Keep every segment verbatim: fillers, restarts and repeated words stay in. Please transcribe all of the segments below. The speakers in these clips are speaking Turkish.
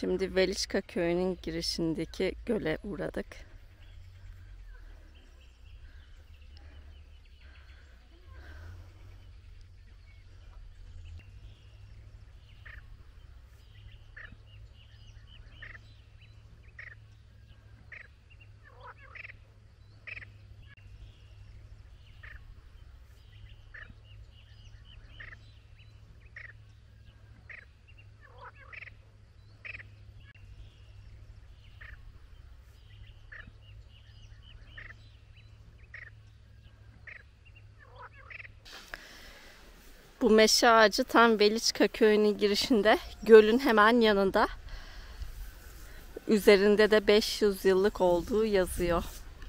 Şimdi Veliçka köyünün girişindeki göle uğradık. Bu meşe ağacı tam Veliçka köyünün girişinde, gölün hemen yanında. Üzerinde de beş yüz yıllık olduğu yazıyor.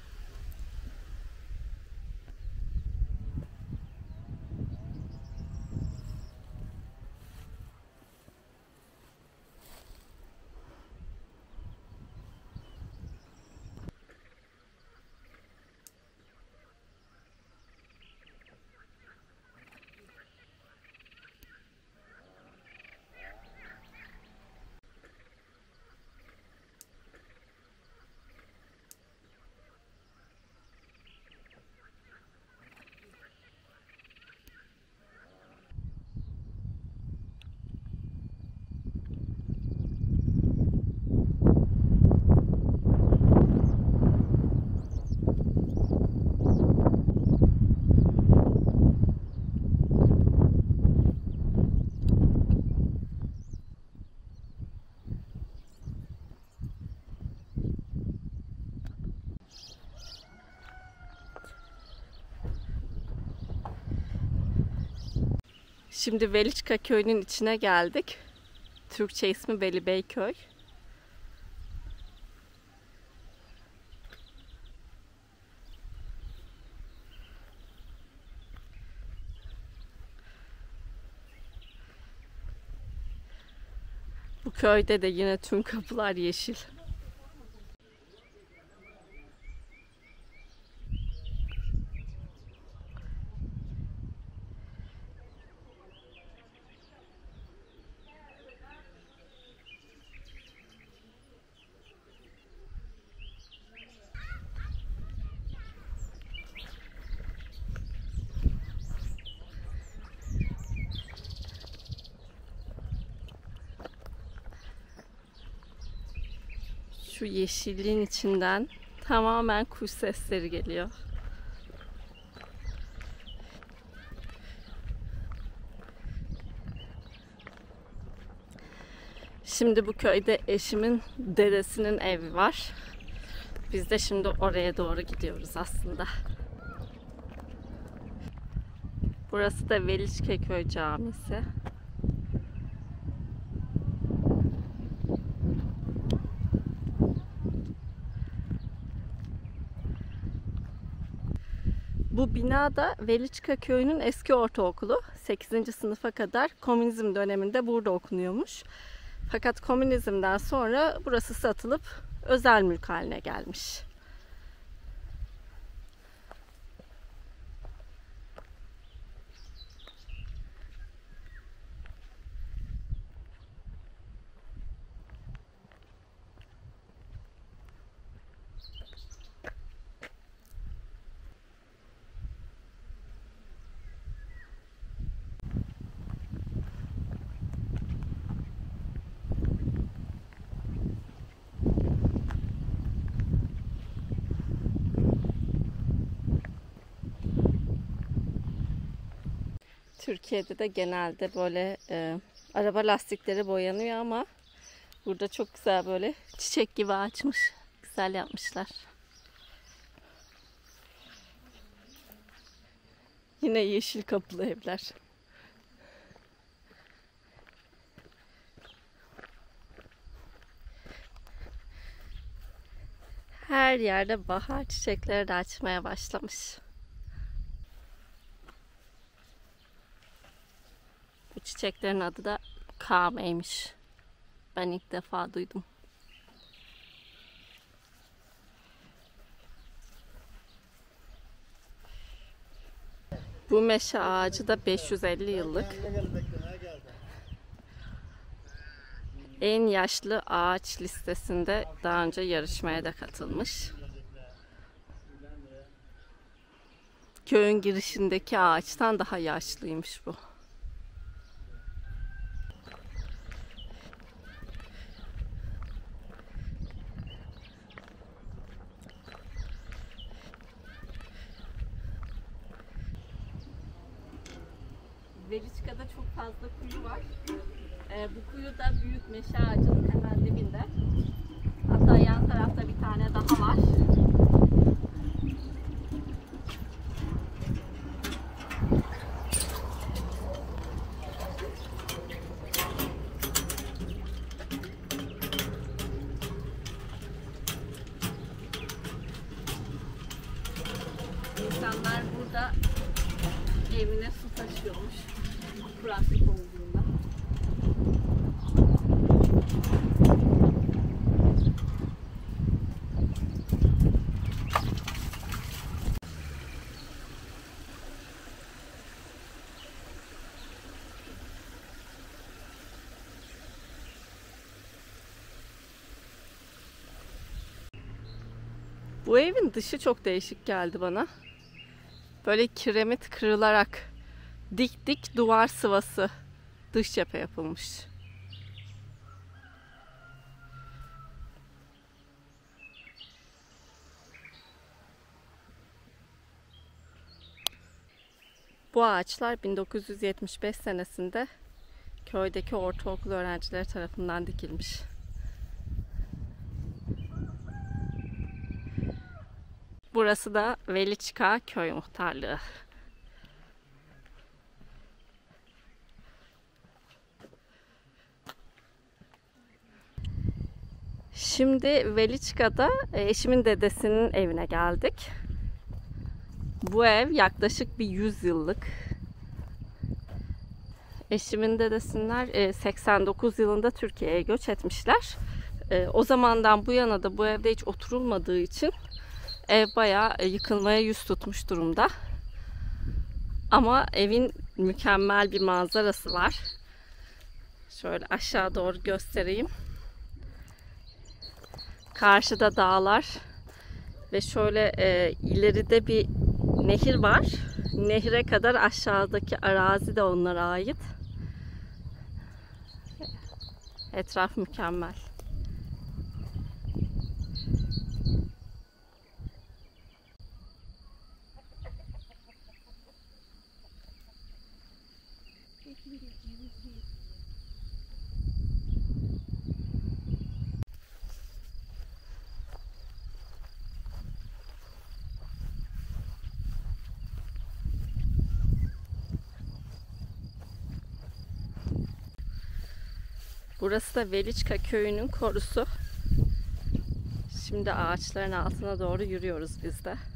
Şimdi Veliçka köyünün içine geldik. Türkçe ismi Velibeyköy. Bu köyde de yine tüm kapılar yeşil. Şu yeşilliğin içinden tamamen kuş sesleri geliyor. Şimdi bu köyde eşimin dedesinin evi var. Biz de şimdi oraya doğru gidiyoruz aslında. Burası da Veliçka Köy Camisi. Bu bina da Veliçka Köyü'nün eski ortaokulu. sekizinci sınıfa kadar komünizm döneminde burada okunuyormuş. Fakat komünizmden sonra burası satılıp özel mülk haline gelmiş. Türkiye'de de genelde böyle e, araba lastikleri boyanıyor ama burada çok güzel böyle çiçek gibi açmış. Güzel yapmışlar. Yine yeşil kapılı evler. Her yerde bahar çiçekleri de açmaya başlamış. Bu çiçeklerin adı da kame'ymiş. Ben ilk defa duydum. Bu meşe ağacı da beş yüz elli yıllık. En yaşlı ağaç listesinde daha önce yarışmaya da katılmış. Köyün girişindeki ağaçtan daha yaşlıymış bu. Veliçka'da çok fazla kuyu var. Ee, bu kuyu da büyük meşe ağacının hemen dibinde. Hatta yan tarafta bir tane daha var. İnsanlar burada evine su taşıyormuş. Kuraklık olduğunda. Bu evin dışı çok değişik geldi bana. Böyle kiremit kırılarak dik dik duvar sıvası dış cephe yapılmış. Bu ağaçlar bin dokuz yüz yetmiş beş senesinde köydeki ortaokul öğrencileri tarafından dikilmiş. Burası da Veliçka Köy Muhtarlığı. Şimdi Veliçka'da eşimin dedesinin evine geldik. Bu ev yaklaşık bir yüz yıllık. Eşimin dedesinler seksen dokuz yılında Türkiye'ye göç etmişler. O zamandan bu yana da bu evde hiç oturulmadığı için ev bayağı yıkılmaya yüz tutmuş durumda. Ama evin mükemmel bir manzarası var. Şöyle aşağı doğru göstereyim. Karşıda dağlar ve şöyle e, ileride bir nehir var. Nehre kadar aşağıdaki arazi de onlara ait. Etraf mükemmel. Burası da Veliçka köyünün korusu. Şimdi ağaçların altına doğru yürüyoruz biz de.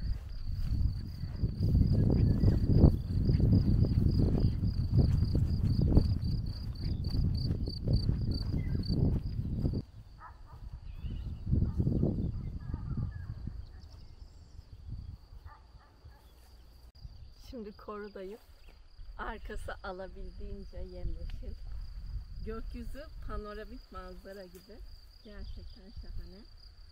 Şimdi korudayım. Arkası alabildiğince yemyeşil. Gökyüzü panoramik manzara gibi. Gerçekten şahane.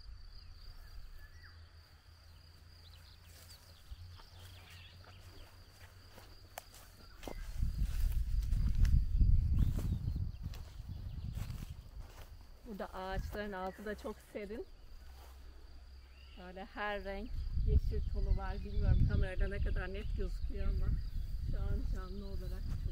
Burada ağaçların altı da çok serin. Böyle her renk yeşil tonu var. Bilmiyorum kamerada ne kadar net gözüküyor ama şu an canlı olarak